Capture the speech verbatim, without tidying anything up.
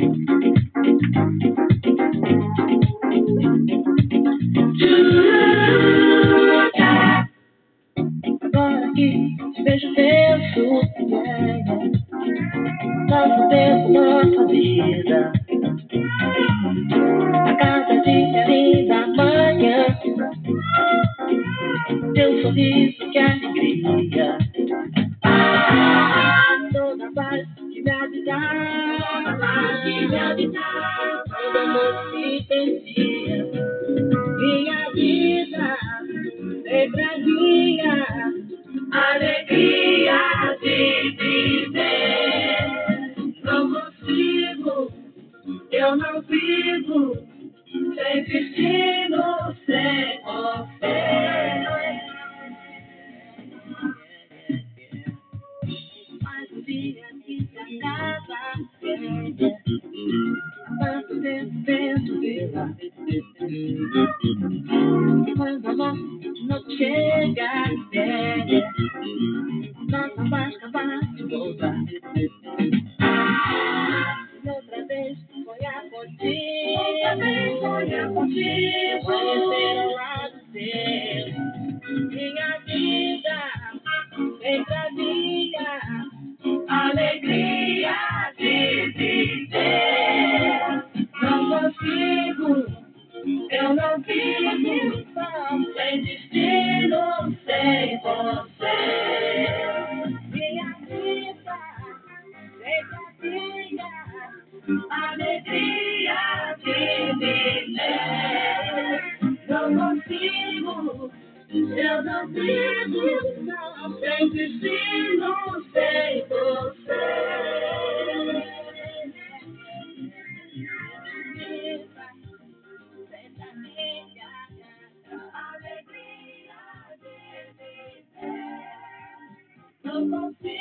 Agora que te vejo, penso, yeah, nosso tempo, nossa vida. A cada dia linda manhã, teu sorriso, que alegria. Toda paz que me habitar, paz que me habitar, quando amor se perdia. Minha vida sempre é minha, alegria de viver. Não consigo, eu não vivo sem destino, sem você. Mas o dia que se acaba, tanto tempo vento vê-la. Quando a morte não chega, é, nossa paz capaz de voltar. Outra vez sonhar contigo, outra vez sonhar contigo, conhecer ao lado teu. Minha vida sempre a minha, alegria de viver. Não consigo, eu não vivo sem destino, sem você. Minha vida sempre a minha, alegria de viver. Não consigo, eu não vivo não, sem destino, sem você. Sempre a minha alegria de viver. Não consigo.